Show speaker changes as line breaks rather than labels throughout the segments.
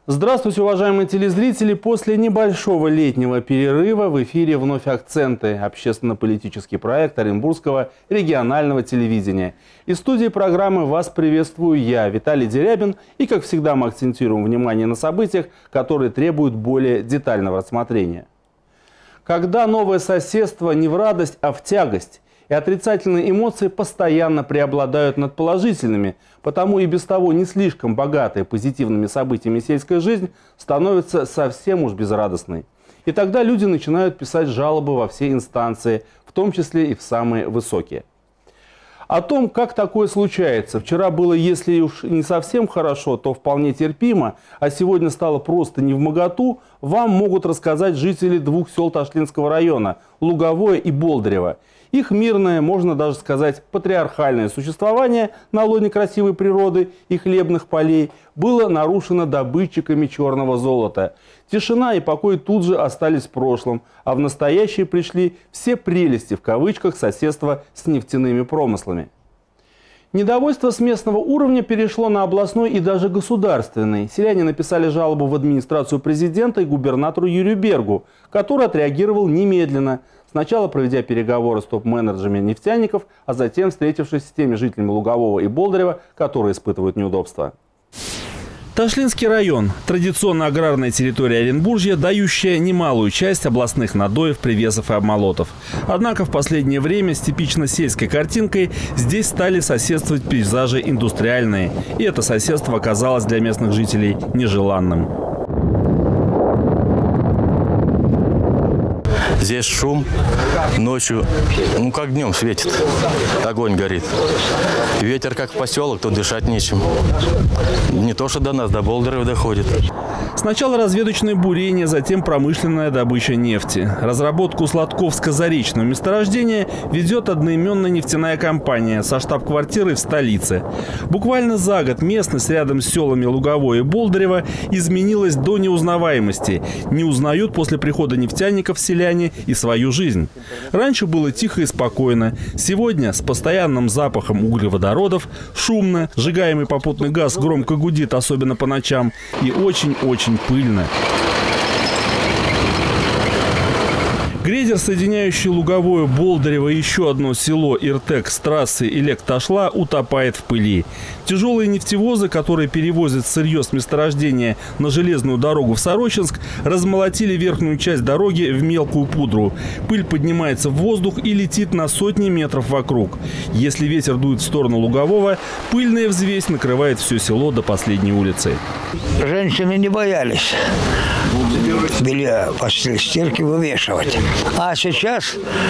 Здравствуйте, уважаемые телезрители! После небольшого летнего перерыва в эфире вновь «Акценты» – общественно-политический проект Оренбургского регионального телевидения. Из студии программы вас приветствую я, Виталий Дерябин. И, как всегда, мы акцентируем внимание на событиях, которые требуют более детального рассмотрения. Когда новое соседство не в радость, а в тягость, и отрицательные эмоции постоянно преобладают над положительными, потому и без того не слишком богатая позитивными событиями сельская жизнь становится совсем уж безрадостной. И тогда люди начинают писать жалобы во все инстанции, в том числе и в самые высокие. О том, как такое случается, вчера было, если уж не совсем хорошо, то вполне терпимо, а сегодня стало просто невмоготу, вам могут рассказать жители двух сел Ташлинского района – Луговое и Болдырево. Их мирное, можно даже сказать, патриархальное существование на лоне красивой природы и хлебных полей было нарушено добытчиками черного золота. Тишина и покой тут же остались в прошлом, а в настоящее пришли все прелести в кавычках соседства с нефтяными промыслами. Недовольство с местного уровня перешло на областной и даже государственный. Селяне написали жалобу в администрацию президента и губернатору Юрию Бергу, который отреагировал немедленно, сначала проведя переговоры с топ-менеджерами нефтяников, а затем встретившись с теми жителями Лугового и Болдырева, которые испытывают неудобства. Ташлинский район – традиционно аграрная территория Оренбуржья, дающая немалую часть областных надоев, привесов и обмолотов. Однако в последнее время с типично сельской картинкой здесь стали соседствовать пейзажи индустриальные. И это соседство оказалось для местных жителей нежеланным.
Здесь шум, ночью, как днем светит, огонь горит. Ветер как в поселок, то дышать нечем. Не то что до нас, до Болдырева доходит.
Сначала разведочное бурение, затем промышленная добыча нефти. Разработку Сладковско-Заречного месторождения ведет одноименная нефтяная компания со штаб-квартирой в столице. Буквально за год местность рядом с селами Луговое и Болдырево изменилась до неузнаваемости. Не узнают после прихода нефтяников селяне и свою жизнь. Раньше было тихо и спокойно. Сегодня с постоянным запахом углеводородов, шумно, сжигаемый попутный газ громко гудит, особенно по ночам, и очень-очень пыльно. Грейдер, соединяющий Луговое, Болдырево и еще одно село Иртек с трассы Илек-Ташла, утопает в пыли. Тяжелые нефтевозы, которые перевозят сырье с месторождения на железную дорогу в Сорочинск, размолотили верхнюю часть дороги в мелкую пудру. Пыль поднимается в воздух и летит на сотни метров вокруг. Если ветер дует в сторону Лугового, пыльная взвесь накрывает все село до последней улицы.
Женщины не боялись белья после стирки вывешивать. А сейчас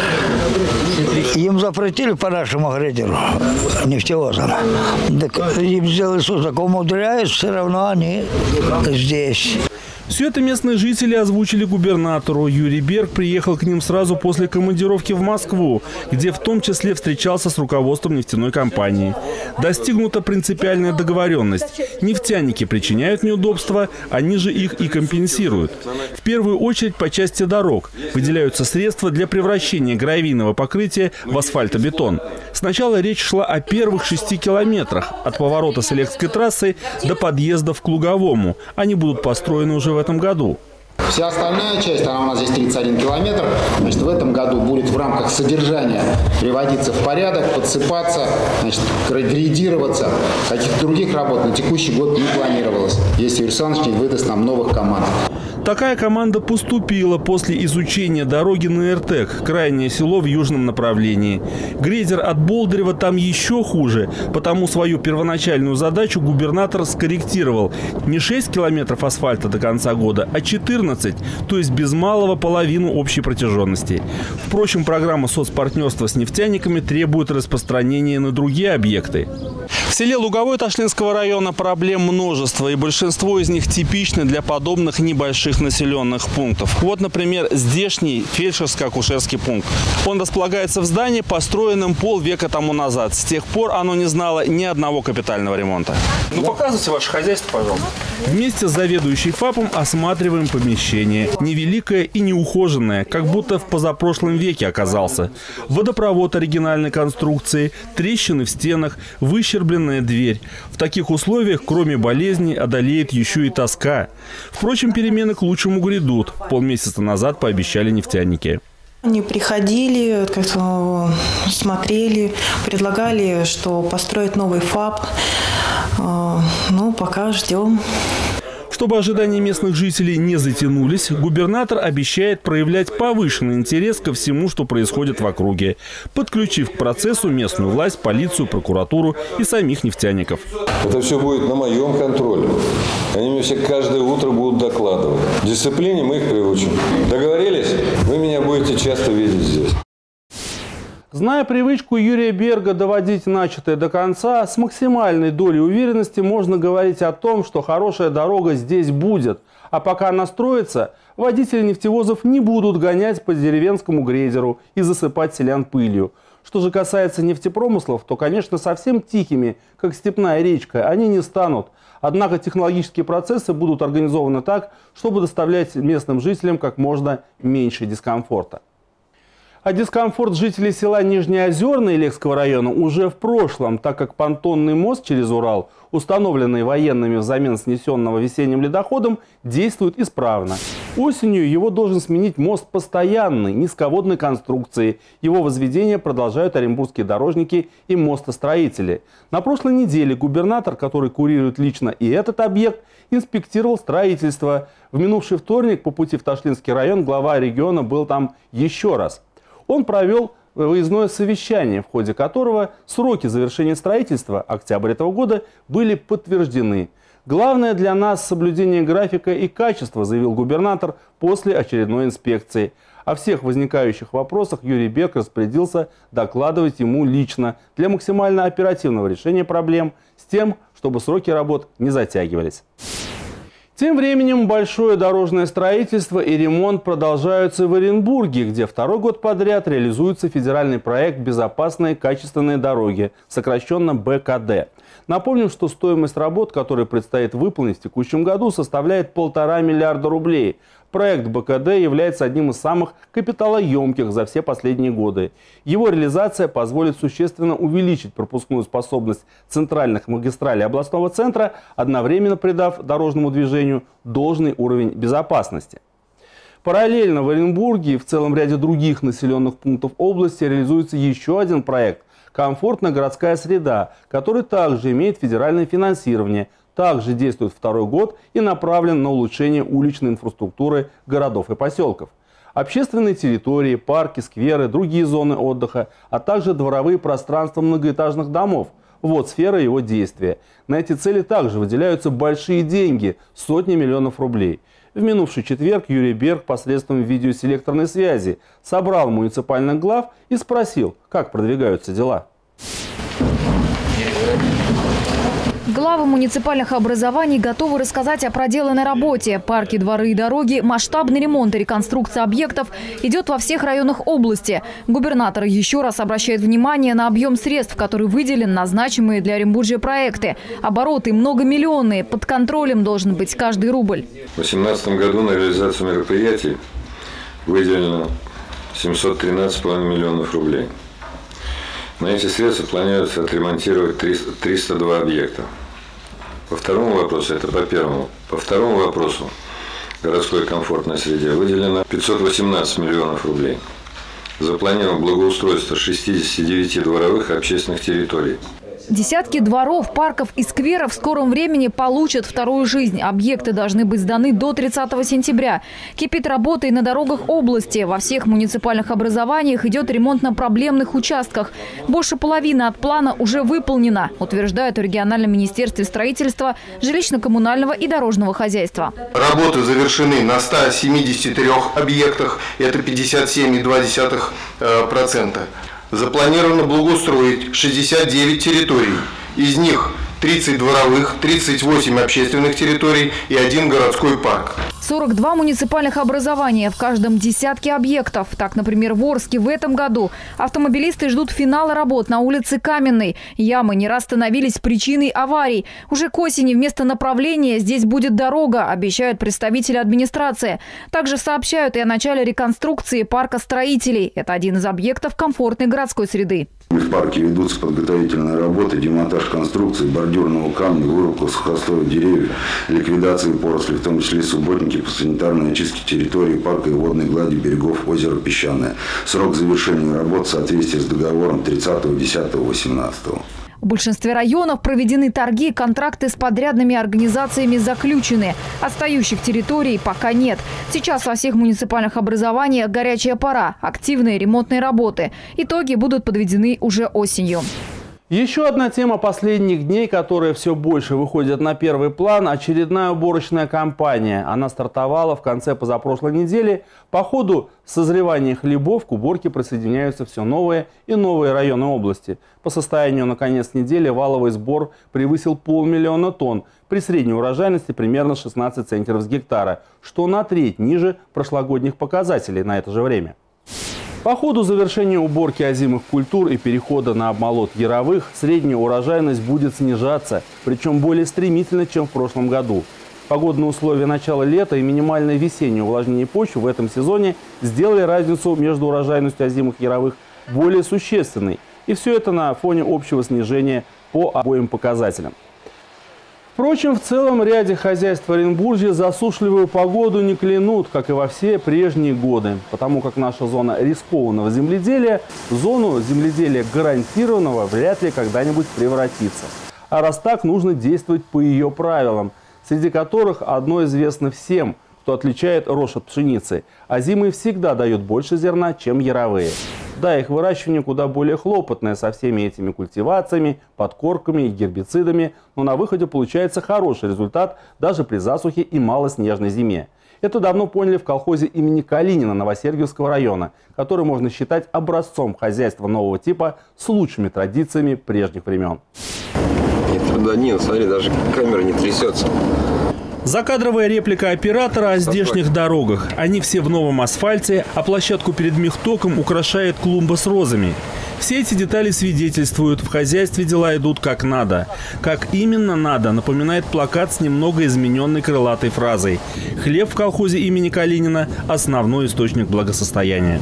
им запретили по нашему грейдеру, нефтевозам. Так им сделали суд, так умудряют, все равно они здесь.
Все это местные жители озвучили губернатору. Юрий Берг приехал к ним сразу после командировки в Москву, где в том числе встречался с руководством нефтяной компании. Достигнута принципиальная договоренность. Нефтяники причиняют неудобства, они же их и компенсируют. В первую очередь по части дорог. Выделяются средства для превращения гравийного покрытия в асфальтобетон. Сначала речь шла о первых 6 километрах от поворота с Илексской трассы до подъездов к Луговому. Они будут построены уже в этом году.
Вся остальная часть, она у нас здесь 31 километр, значит, в этом году будет в рамках содержания приводиться в порядок, подсыпаться, значит, грейдироваться. Каких-то других работ на текущий год не планировалось, если Юрий Александрович не выдаст нам новых команд.
Такая команда поступила после изучения дороги на Иртек, крайнее село в южном направлении. Грейдер от Болдырева там еще хуже, потому свою первоначальную задачу губернатор скорректировал. Не 6 километров асфальта до конца года, а 14, то есть без малого половину общей протяженности. Впрочем, программа соцпартнерства с нефтяниками требует распространения на другие объекты. В селе Луговое Ташлинского района проблем множество, и большинство из них типичны для подобных небольших населенных пунктов. Вот, например, здешний фельдшерско-акушерский пункт. Он располагается в здании, построенном полвека тому назад. С тех пор оно не знало ни одного капитального ремонта. Показывайте ваше хозяйство, пожалуйста. Вместе с заведующей ФАПом осматриваем помещение. Невеликое и неухоженное, как будто в позапрошлом веке оказался. Водопровод оригинальной конструкции, трещины в стенах, выщербленная желанная дверь. В таких условиях, кроме болезней, одолеет еще и тоска. Впрочем, перемены к лучшему грядут. Полмесяца назад пообещали нефтяники.
Они приходили, как-то смотрели, предлагали, что построить новый ФАП. Ну, пока ждем.
Чтобы ожидания местных жителей не затянулись, губернатор обещает проявлять повышенный интерес ко всему, что происходит в округе, подключив к процессу местную власть, полицию, прокуратуру и самих нефтяников.
Это все будет на моем контроле. Они мне все каждое утро будут докладывать. В дисциплине мы их приучим. Договорились? Вы меня будете часто видеть здесь.
Зная привычку Юрия Берга доводить начатое до конца, с максимальной долей уверенности можно говорить о том, что хорошая дорога здесь будет. А пока она строится, водители нефтевозов не будут гонять по деревенскому грейдеру и засыпать селян пылью. Что же касается нефтепромыслов, то, конечно, совсем тихими, как степная речка, они не станут. Однако технологические процессы будут организованы так, чтобы доставлять местным жителям как можно меньше дискомфорта. А дискомфорт жителей села Нижнеозерное Илекского района уже в прошлом, так как понтонный мост через Урал, установленный военными взамен снесенного весенним ледоходом, действует исправно. Осенью его должен сменить мост постоянной, низководной конструкции. Его возведение продолжают оренбургские дорожники и мостостроители. На прошлой неделе губернатор, который курирует лично и этот объект, инспектировал строительство. В минувший вторник по пути в Ташлинский район глава региона был там еще раз. Он провел выездное совещание, в ходе которого сроки завершения строительства, октябрь этого года, были подтверждены. Главное для нас – соблюдение графика и качества, заявил губернатор после очередной инспекции. О всех возникающих вопросах Юрий Берг распорядился докладывать ему лично для максимально оперативного решения проблем с тем, чтобы сроки работ не затягивались. Тем временем большое дорожное строительство и ремонт продолжаются в Оренбурге, где второй год подряд реализуется федеральный проект «Безопасные качественные дороги», сокращенно БКД. Напомним, что стоимость работ, которые предстоит выполнить в текущем году, составляет 1,5 миллиарда рублей. Проект БКД является одним из самых капиталоемких за все последние годы. Его реализация позволит существенно увеличить пропускную способность центральных магистралей областного центра, одновременно придав дорожному движению должный уровень безопасности. Параллельно в Оренбурге и в целом ряде других населенных пунктов области реализуется еще один проект «Комфортная городская среда», который также имеет федеральное финансирование, также действует второй год и направлен на улучшение уличной инфраструктуры городов и поселков. Общественные территории, парки, скверы, другие зоны отдыха, а также дворовые пространства многоэтажных домов. Вот сфера его действия. На эти цели также выделяются большие деньги – сотни миллионов рублей. В минувший четверг Юрий Берг посредством видеоселекторной связи собрал муниципальных глав и спросил, как продвигаются дела.
Главы муниципальных образований готовы рассказать о проделанной работе. Парки, дворы и дороги, масштабный ремонт и реконструкция объектов идет во всех районах области. Губернатор еще раз обращает внимание на объем средств, который выделен на значимые для Оренбуржья проекты. Обороты многомиллионные, под контролем должен быть каждый рубль.
В 2018 году на реализацию мероприятий выделено 713,5 миллионов рублей. На эти средства планируется отремонтировать 302 объекта. По второму вопросу, это по первому. По второму вопросу, городской комфортной среде, выделено 518 миллионов рублей. Запланировано благоустройство 69 дворовых и общественных территорий.
Десятки дворов, парков и скверов в скором времени получат вторую жизнь. Объекты должны быть сданы до 30 сентября. Кипит работа и на дорогах области. Во всех муниципальных образованиях идет ремонт на проблемных участках. Больше половины от плана уже выполнена, утверждают в региональном министерстве строительства, жилищно-коммунального и дорожного хозяйства.
Работы завершены на 173 объектах, это 57,2%. Запланировано благоустроить 69 территорий. Из них 30 дворовых, 38 общественных территорий и 1 городской парк.
42 муниципальных образования, в каждом десятки объектов. Так, например, в Орске в этом году автомобилисты ждут финала работ на улице Каменной. Ямы не раз становились причиной аварий. Уже к осени вместо направления здесь будет дорога, обещают представители администрации. Также сообщают и о начале реконструкции парка строителей. Это один из объектов комфортной городской среды.
В парке ведутся подготовительные работы, демонтаж конструкции, бордюрного камня, вырубка сухостоев деревьев, ликвидация поросли, в том числе субботники по санитарной очистке территории парка и водной глади берегов озера Песчаное. Срок завершения работ в соответствии с договором 30.10.18.
В большинстве районов проведены торги, контракты с подрядными организациями заключены. Отстающих территорий пока нет. Сейчас во всех муниципальных образованиях горячая пора, активные ремонтные работы. Итоги будут подведены уже осенью.
Еще одна тема последних дней, которая все больше выходит на первый план – очередная уборочная кампания. Она стартовала в конце позапрошлой недели. По ходу созревания хлебов к уборке присоединяются все новые и новые районы области. По состоянию на конец недели валовый сбор превысил 500 000 тонн при средней урожайности примерно 16 центнеров с гектара, что на треть ниже прошлогодних показателей на это же время. По ходу завершения уборки озимых культур и перехода на обмолот яровых средняя урожайность будет снижаться, причем более стремительно, чем в прошлом году. Погодные условия начала лета и минимальное весеннее увлажнение почвы в этом сезоне сделали разницу между урожайностью озимых яровых более существенной. И все это на фоне общего снижения по обоим показателям. Впрочем, в целом ряде хозяйств Оренбуржья засушливую погоду не клянут, как и во все прежние годы. Потому как наша зона рискованного земледелия в зону земледелия гарантированного вряд ли когда-нибудь превратится. А раз так, нужно действовать по ее правилам, среди которых одно известно всем, кто отличает рожь от пшеницы. Озимые всегда дают больше зерна, чем яровые. Да, их выращивание куда более хлопотное со всеми этими культивациями, подкормками и гербицидами, но на выходе получается хороший результат даже при засухе и малоснежной зиме. Это давно поняли в колхозе имени Калинина Новосергиевского района, который можно считать образцом хозяйства нового типа с лучшими традициями прежних времен.
Нет, трудоднин, смотри, даже камера не трясется.
Закадровая реплика оператора о здешних дорогах. Они все в новом асфальте, а площадку перед мехтоком украшает клумба с розами. Все эти детали свидетельствуют, в хозяйстве дела идут как надо. Как именно надо, напоминает плакат с немного измененной крылатой фразой. Хлеб в колхозе имени Калинина – основной источник благосостояния.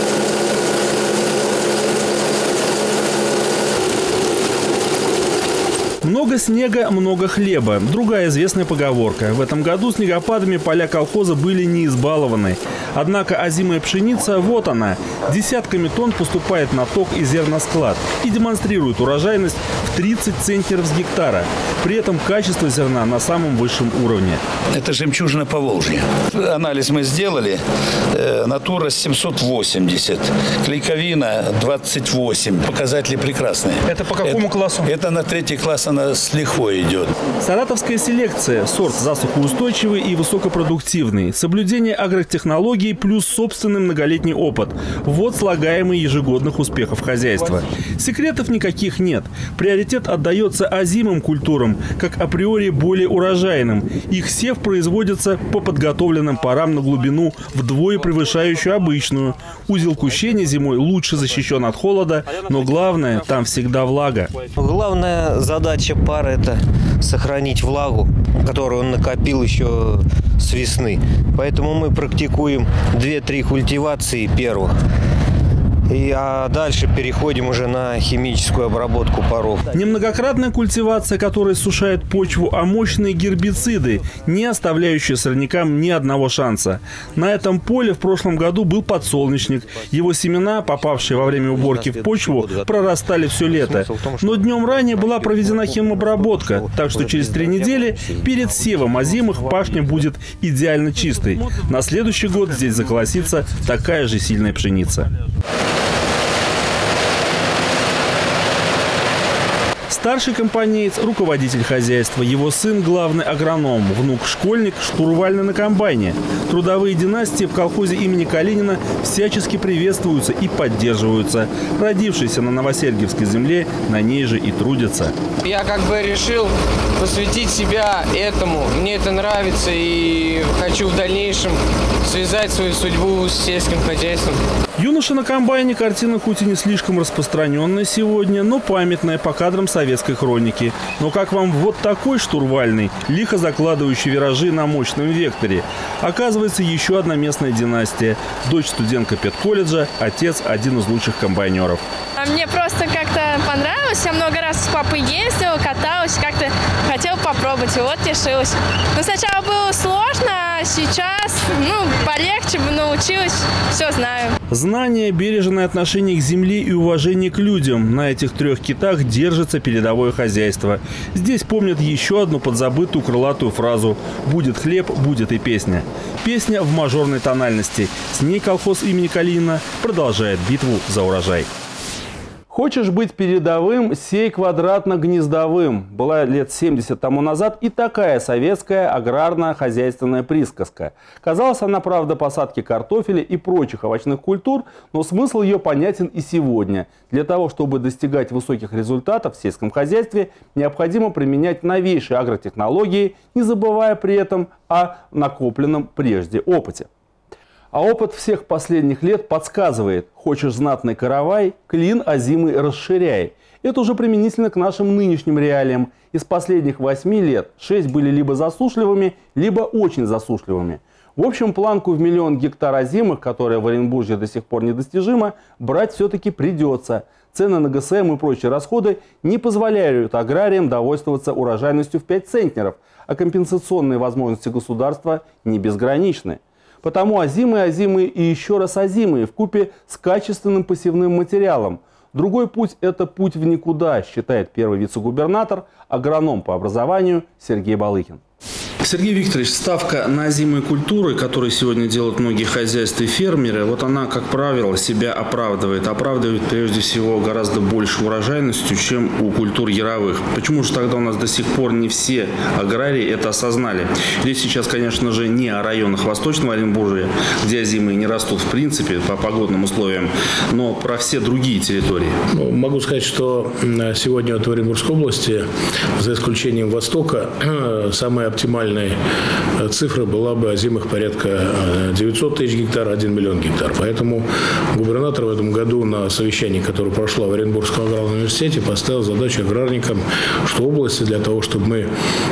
Много снега, много хлеба. Другая известная поговорка. В этом году снегопадами поля колхоза были не избалованы. Однако озимая пшеница, вот она, десятками тонн поступает на ток и зерносклад и демонстрирует урожайность в 30 центнеров с гектара. При этом качество зерна на самом высшем уровне.
Это жемчужина Поволжья. Анализ мы сделали. Натура 780, клейковина 28. Показатели прекрасные.
Это по какому классу?
Это на 3-й класс она с лихвой идет.
Саратовская селекция. Сорт засухоустойчивый и высокопродуктивный. Соблюдение агротехнологий плюс собственный многолетний опыт. Вот слагаемый ежегодных успехов хозяйства. Секретов никаких нет. Приоритет отдается озимым культурам, как априори более урожайным. Их сев производится по подготовленным парам на глубину вдвое превышающую обычную. Узел кущения зимой лучше защищен от холода, но главное, там всегда влага.
Главная задача пара – это сохранить влагу, которую он накопил еще с весны. Поэтому мы практикуем 2-3 культивации первых. А дальше переходим уже на химическую обработку паров.
Немногократная культивация, которая сушает почву, а мощные гербициды, не оставляющие сорнякам ни одного шанса. На этом поле в прошлом году был подсолнечник. Его семена, попавшие во время уборки в почву, прорастали все лето. Но днем ранее была проведена химобработка, так что через 3 недели перед севом озимых пашня будет идеально чистой. На следующий год здесь заколосится такая же сильная Старший компаниец – руководитель хозяйства. Его сын – главный агроном. Внук – школьник, штурвальный на комбайне. Трудовые династии в колхозе имени Калинина всячески приветствуются и поддерживаются. Родившиеся на Новосергиевской земле на ней же и трудятся.
Я решил посвятить себя этому. Мне это нравится и хочу в дальнейшем связать свою судьбу с сельским хозяйством.
Юноша на комбайне – картина хоть и не слишком распространенная сегодня, но памятная по кадрам советской хроники. Но как вам вот такой штурвальный, лихо закладывающий виражи на мощном векторе? Оказывается, еще одна местная династия. Дочь студентка педколледжа, отец – один из лучших комбайнеров.
Мне просто как-то понравилось. Я много раз с папой ездила, каталась, как-то хотела попробовать. И вот решилась. Но сначала было сложно, а сейчас полегче, научилась, все знаю.
Знание, бережное отношение к земле и уважение к людям. На этих 3 китах держится передовое хозяйство. Здесь помнят еще одну подзабытую крылатую фразу: «Будет хлеб, будет и песня». Песня в мажорной тональности. С ней колхоз имени Калинина продолжает битву за урожай. Хочешь быть передовым, сей квадратно-гнездовым. Была лет 70 тому назад и такая советская аграрно-хозяйственная присказка. Казалась она, правда, посадки картофеля и прочих овощных культур, но смысл ее понятен и сегодня. Для того, чтобы достигать высоких результатов в сельском хозяйстве, необходимо применять новейшие агротехнологии, не забывая при этом о накопленном прежде опыте. А опыт всех последних лет подсказывает: хочешь знатный каравай, клин озимый расширяй. Это уже применительно к нашим нынешним реалиям. Из последних 8 лет 6 были либо засушливыми, либо очень засушливыми. В общем, планку в 1 000 000 гектар озимых, которая в Оренбурге до сих пор недостижима, брать все-таки придется. Цены на ГСМ и прочие расходы не позволяют аграриям довольствоваться урожайностью в 5 центнеров, а компенсационные возможности государства не безграничны. Потому озимые и еще раз озимые вкупе с качественным посевным материалом. Другой путь – это путь в никуда, считает первый вице-губернатор, агроном по образованию Сергей Балыкин. Сергей Викторович, ставка на озимые культуры, которые сегодня делают многие хозяйства и фермеры, вот она, как правило, себя оправдывает. Оправдывает прежде всего гораздо больше урожайностью, чем у культур яровых. Почему же тогда у нас до сих пор не все аграрии это осознали? Речь сейчас, конечно же, не о районах Восточного Оренбуржья, где озимые не растут в принципе по погодным условиям, но про все другие территории.
Могу сказать, что сегодня в Оренбургской области, за исключением Востока, самая оптимальная цифра была бы озимых порядка 900 тысяч гектар, 1 миллион гектар. Поэтому губернатор в этом году на совещании, которое прошло в Оренбургском аграрном университете, поставил задачу аграрникам, что области для того, чтобы мы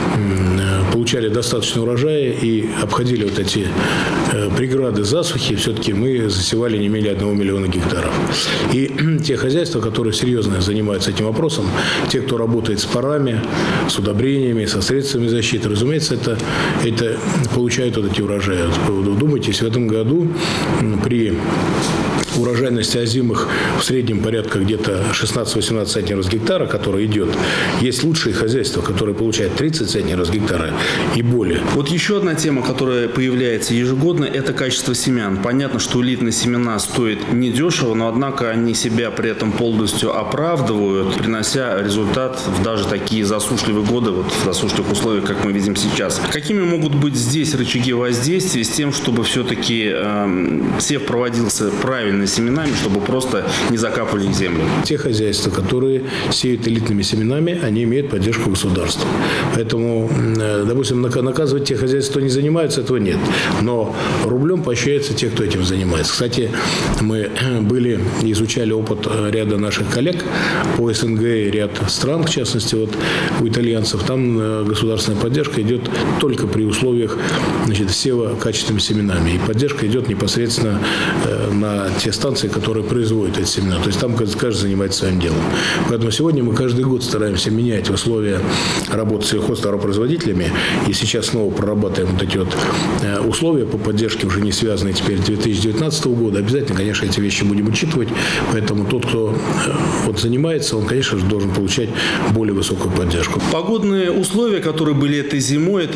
получали достаточно урожая и обходили вот эти преграды засухи, все-таки мы засевали не менее 1 миллиона гектаров. И те хозяйства, которые серьезно занимаются этим вопросом, те, кто работает с парами, с удобрениями, со средствами защиты, разумеется, это получают вот эти урожаи. Вдумайтесь, в этом году при урожайности озимых в среднем порядка где-то 16-18 центнеров с гектара, который идет. Есть лучшие хозяйства, которые получают 30 центнеров с гектара и более.
Вот еще одна тема, которая появляется ежегодно, это качество семян. Понятно, что элитные семена стоят недешево, но однако они себя при этом полностью оправдывают, принося результат в даже такие засушливые годы, вот в засушливых условиях, как мы видим сейчас. Какими могут быть здесь рычаги воздействия с тем, чтобы все-таки сев проводился правильно семенами, чтобы просто не закапывали их землю?
Те хозяйства, которые сеют элитными семенами, они имеют поддержку государства. Поэтому, допустим, наказывать тех хозяйств, кто не занимается, этого нет. Но рублем поощряются те, кто этим занимается. Кстати, мы изучали опыт ряда наших коллег по СНГ и ряд стран, в частности, вот у итальянцев. Там государственная поддержка идет только при условиях, сева качественными семенами. И поддержка идет непосредственно на те станции, которые производят эти семена. То есть там каждый занимается своим делом. Поэтому сегодня мы каждый год стараемся менять условия работы с сельхозтоваропроизводителями. И сейчас снова прорабатываем вот эти вот условия по поддержке, уже не связанные теперь с 2019 года. Обязательно, конечно, эти вещи будем учитывать. Поэтому тот, кто занимается, он, конечно же, должен получать более высокую поддержку.
Погодные условия, которые были этой зимой, это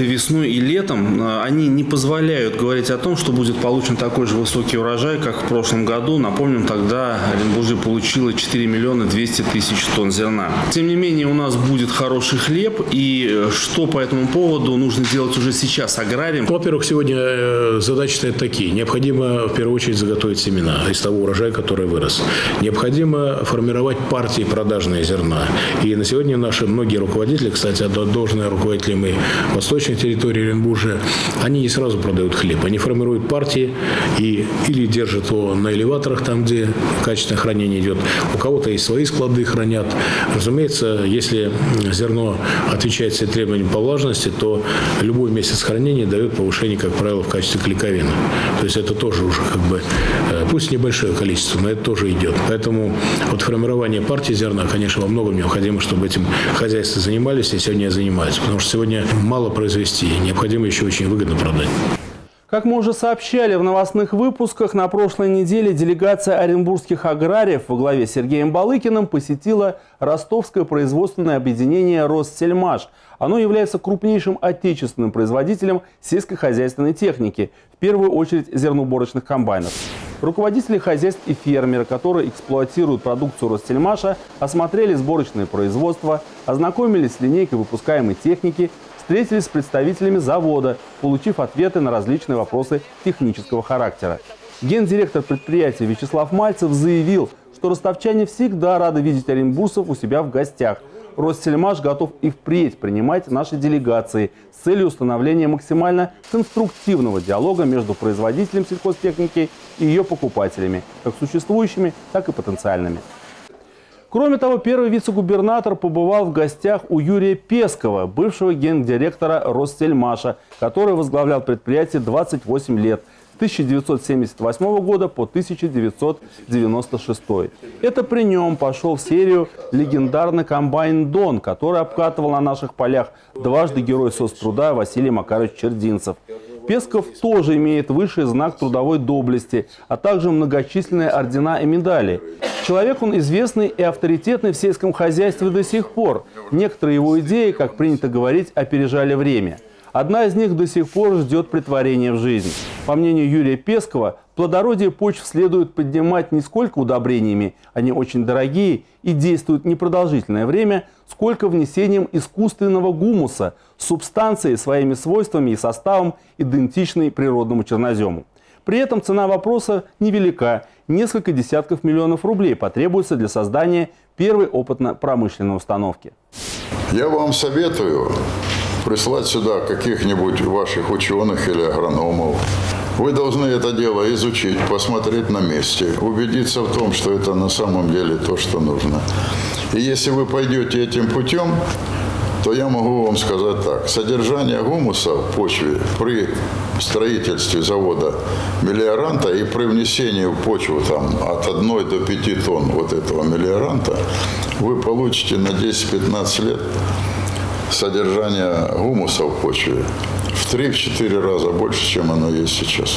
этой весной и летом, они не позволяют говорить о том, что будет получен такой же высокий урожай, как в прошлом году. Напомним, тогда Оренбуржье получило 4 миллиона 200 тысяч тонн зерна. Тем не менее, у нас будет хороший хлеб. И что по этому поводу нужно делать уже сейчас аграриям?
Во-первых, сегодня задачи стоят такие. Необходимо в первую очередь заготовить семена из того урожая, который вырос. Необходимо формировать партии продажные зерна. И на сегодня наши многие руководители, кстати, должные руководителям и восточной территории Оренбуржья, они не сразу продают хлеб. Они формируют партии и или держат его на элеваторах, там, где качественное хранение идет. У кого-то есть свои склады, хранят. Разумеется, если зерно отвечает всем требованиям по влажности, то любой месяц хранения дает повышение, как правило, в качестве клейковины. То есть это тоже уже как бы, пусть небольшое количество, но это тоже идет. Поэтому вот формирование партии зерна, конечно, во многом необходимо, чтобы этим хозяйства занимались и сегодня занимаются. Потому что сегодня мало произвести, необходимо еще очень выгодно продать.
Как мы уже сообщали в новостных выпусках, на прошлой неделе делегация оренбургских аграриев во главе с Сергеем Балыкиным посетила ростовское производственное объединение «Россельмаш». Оно является крупнейшим отечественным производителем сельскохозяйственной техники, в первую очередь зерноуборочных комбайнов. Руководители хозяйств и фермеры, которые эксплуатируют продукцию «Россельмаша», осмотрели сборочное производство, ознакомились с линейкой выпускаемой техники, встретились с представителями завода, получив ответы на различные вопросы технического характера. Гендиректор предприятия Вячеслав Мальцев заявил, что ростовчане всегда рады видеть оренбуржцев у себя в гостях. Россельмаш готов и впредь принимать наши делегации с целью установления максимально конструктивного диалога между производителем сельхозтехники и ее покупателями, как существующими, так и потенциальными. Кроме того, первый вице-губернатор побывал в гостях у Юрия Пескова, бывшего гендиректора Россельмаша, который возглавлял предприятие 28 лет, с 1978 года по 1996. Это при нем пошел в серию легендарный комбайн «Дон», который обкатывал на наших полях дважды герой соцтруда Василий Макарович Чердинцев. Песков тоже имеет высший знак трудовой доблести, а также многочисленные ордена и медали. Человек он известный и авторитетный в сельском хозяйстве до сих пор. Некоторые его идеи, как принято говорить, опережали время. Одна из них до сих пор ждет претворения в жизнь. По мнению Юрия Пескова, плодородие почв следует поднимать не сколько удобрениями, они очень дорогие и действуют непродолжительное время, сколько внесением искусственного гумуса, субстанции своими свойствами и составом, идентичной природному чернозему. При этом цена вопроса невелика. Несколько десятков миллионов рублей потребуется для создания первой опытно-промышленной установки.
Я вам советую прислать сюда каких-нибудь ваших ученых или агрономов. Вы должны это дело изучить, посмотреть на месте, убедиться в том, что это на самом деле то, что нужно. И если вы пойдете этим путем, то я могу вам сказать так. Содержание гумуса в почве при строительстве завода мелиоранта и при внесении в почву там, от 1 до 5 тонн вот этого мелиоранта вы получите на 10-15 лет содержание гумуса в почве в 3-4 раза больше, чем оно есть сейчас.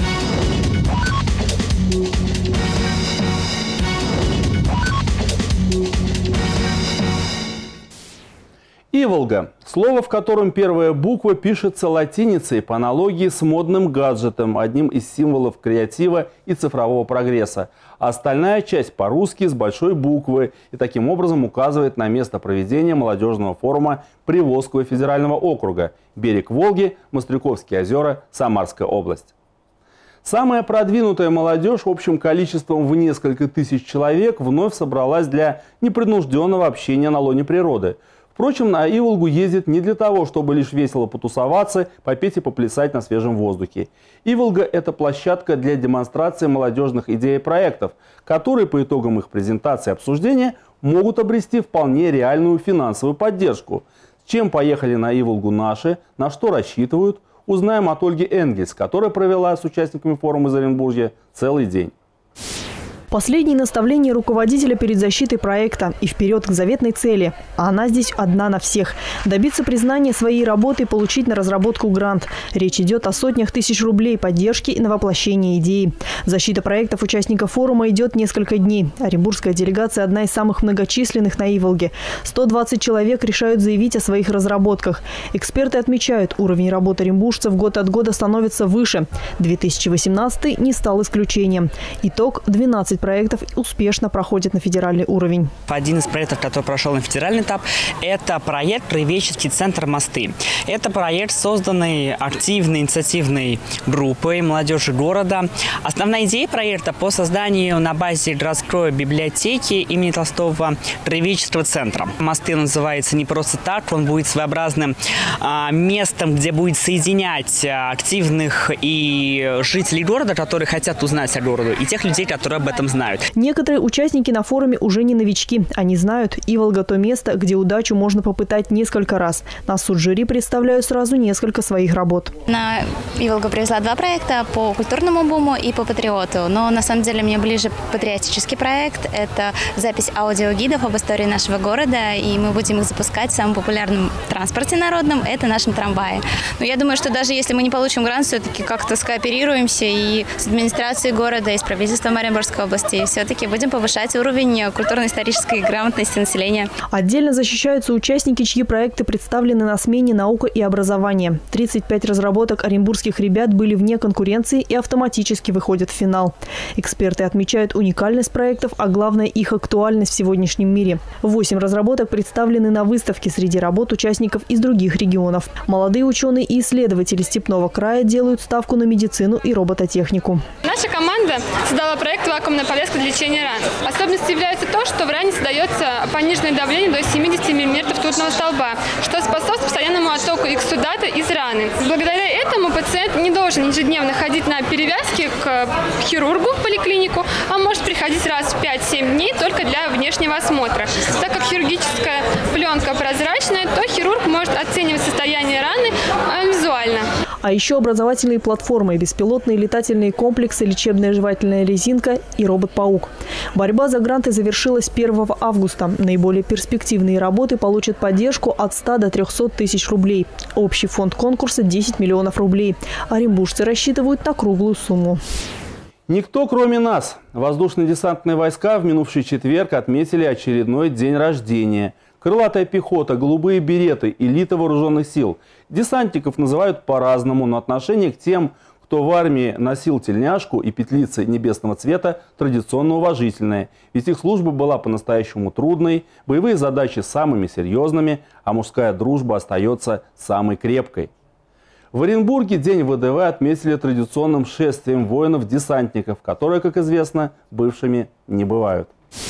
Иволга – слово, в котором первая буква пишется латиницей по аналогии с модным гаджетом, одним из символов креатива и цифрового прогресса. А остальная часть по-русски с большой буквы и таким образом указывает на место проведения молодежного форума Приволжского федерального округа, берег Волги, Мострюковские озера, Самарская область. Самая продвинутая молодежь общим количеством в несколько тысяч человек вновь собралась для непринужденного общения на лоне природы. Впрочем, на Иволгу ездит не для того, чтобы лишь весело потусоваться, попеть и поплясать на свежем воздухе. Иволга – это площадка для демонстрации молодежных идей и проектов, которые по итогам их презентации и обсуждения могут обрести вполне реальную финансовую поддержку. С чем поехали на Иволгу наши, на что рассчитывают, узнаем от Ольги Энгельс, которая провела с участниками форума из Оренбуржья целый день.
Последние наставления руководителя перед защитой проекта и вперед к заветной цели. А она здесь одна на всех. Добиться признания своей работы и получить на разработку грант. Речь идет о сотнях тысяч рублей поддержки на воплощение идеи. Защита проектов участников форума идет несколько дней. Оренбургская делегация одна из самых многочисленных на Иволге. 120 человек решают заявить о своих разработках. Эксперты отмечают, уровень работы оренбуржцев год от года становится выше. 2018 не стал исключением. Итог – 12 проектов успешно проходят на федеральный уровень.
Один из проектов, который прошел на федеральный этап, это проект «Краеведческий центр «Мосты». Это проект, созданный активной инициативной группой молодежи города. Основная идея проекта по созданию на базе городской библиотеки имени Толстого краеведческого центра. «Мосты» называется не просто так, он будет своеобразным местом, где будет соединять активных и жителей города, которые хотят узнать о городе, и тех людей, которые об этом знают.
Некоторые участники на форуме уже не новички. Они знают, Иволга – то место, где удачу можно попытать несколько раз. На суд жюри представляю сразу несколько своих работ.
На Иволгу привезла 2 проекта по культурному буму и по патриоту. Но на самом деле мне ближе патриотический проект. Это запись аудиогидов об истории нашего города. И мы будем их запускать в самом популярном транспорте народном – это нашем трамвае. Но я думаю, что даже если мы не получим грант, все-таки как-то скооперируемся и с администрацией города, и с правительством Оренбургской области. И все-таки будем повышать уровень культурно-исторической грамотности населения.
Отдельно защищаются участники, чьи проекты представлены на смене «Наука и образование». 35 разработок оренбургских ребят были вне конкуренции и автоматически выходят в финал. Эксперты отмечают уникальность проектов, а главное их актуальность в сегодняшнем мире. 8 разработок представлены на выставке среди работ участников из других регионов. Молодые ученые и исследователи Степного края делают ставку на медицину и робототехнику.
Наша команда создала проект «Вакуумная повязка для лечения ран». Особенностью является то, что в ране создается пониженное давление до 70 мм ртутного столба, что способствует постоянному оттоку эксудата из раны. Благодаря этому пациент не должен ежедневно ходить на перевязки к хирургу в поликлинику, а может приходить раз в 5-7 дней только для внешнего осмотра. Так как хирургическая пленка прозрачная, то хирург может оценивать состояние раны визуально.
А еще образовательные платформы, беспилотные летательные комплексы, лечебная жевательная резинка и робот-паук. Борьба за гранты завершилась 1 августа. Наиболее перспективные работы получат поддержку от 100 до 300 тысяч рублей. Общий фонд конкурса – 10 миллионов рублей. Оренбуржцы рассчитывают на круглую сумму.
Никто, кроме нас. Воздушно-десантные войска в минувший четверг отметили очередной день рождения. Крылатая пехота, голубые береты, элита вооруженных сил. Десантников называют по-разному, но отношение к тем, кто в армии носил тельняшку и петлицы небесного цвета, традиционно уважительное. Ведь их служба была по-настоящему трудной, боевые задачи самыми серьезными, а мужская дружба остается самой крепкой. В Оренбурге День ВДВ отметили традиционным шествием воинов-десантников, которые, как известно, бывшими не бывают.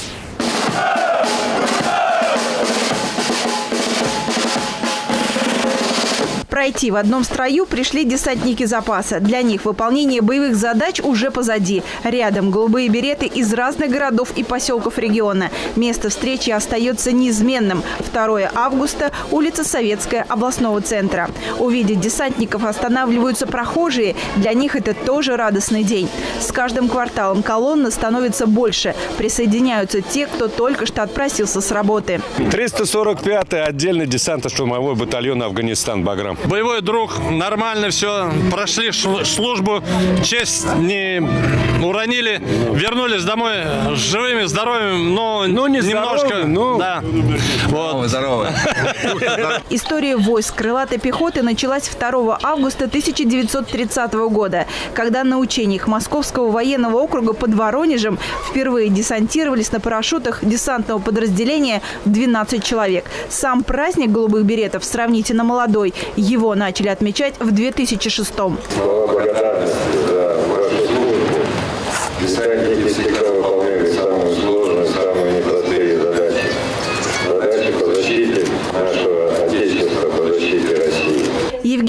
Пройти в одном строю пришли десантники запаса. Для них выполнение боевых задач уже позади. Рядом голубые береты из разных городов и поселков региона. Место встречи остается неизменным. 2 августа, улица Советская, областного центра. Увидеть десантников останавливаются прохожие. Для них это тоже радостный день. С каждым кварталом колонна становится больше. Присоединяются те, кто только что отпросился с работы.
345-й отдельный десантно-штурмовой батальон «Афганистан» «Баграм». Боевой друг, нормально все, прошли службу, честь не уронили, вернулись домой живыми, здоровыми, но не немножко.
Здоровы,
да. Вот.
Здорово.
История войск крылатой пехоты началась 2 августа 1930 года, когда на учениях Московского военного округа под Воронежем впервые десантировались на парашютах десантного подразделения 12 человек. Сам праздник голубых беретов сравнительно молодой. Его начали отмечать в 2006-м.
Благодарность за вашу службу. Десантники всегда выполняли самые сложные, самые непростые задачи. Задачи по защите нашего Отечества, по защите России.
Евгения Савченко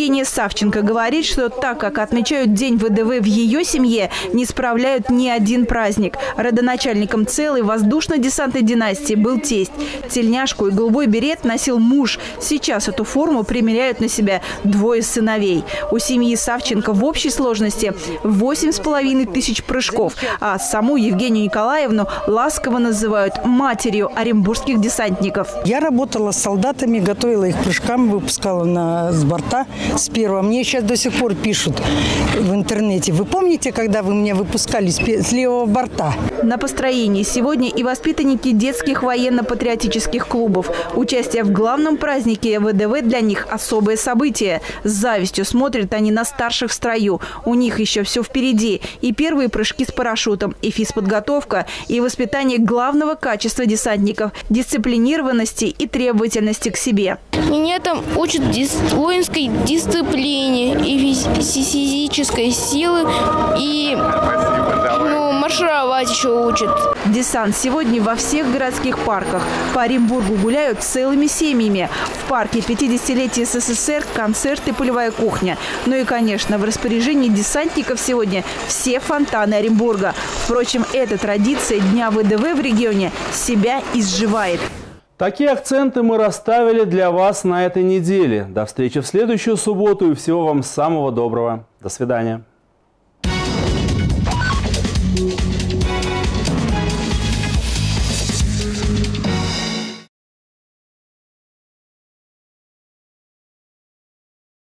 Савченко говорит, что так как отмечают День ВДВ в ее семье, не справляют ни один праздник. Родоначальником целой воздушно-десантной династии был тесть. Тельняшку и голубой берет носил муж. Сейчас эту форму примеряют на себя двое сыновей. У семьи Савченко в общей сложности 8500 прыжков, а саму Евгению Николаевну ласково называют матерью оренбургских десантников.
Я работала с солдатами, готовила их к прыжкам, выпускала с борта с первого. Мне сейчас до сих пор пишут в интернете: вы помните, когда вы меня выпускали с левого борта?
На построении сегодня и воспитанники детских военно-патриотических клубов. Участие в главном празднике ВДВ для них особое событие. С завистью смотрят они на старших в строю. У них еще все впереди. И первые прыжки с парашютом, и физподготовка, и воспитание главного качества десантников – дисциплинированности и требовательности к себе.
Меня там учат воинской дисциплине и физической силы, и маршировать еще учат.
Десант сегодня во всех городских парках. По Оренбургу гуляют целыми семьями. В парке 50-летия СССР концерт и полевая кухня. Ну и, конечно, в распоряжении десантников сегодня все фонтаны Оренбурга. Впрочем, эта традиция Дня ВДВ в регионе себя изживает.
Такие акценты мы расставили для вас на этой неделе. До встречи в следующую субботу и всего вам самого доброго. До свидания.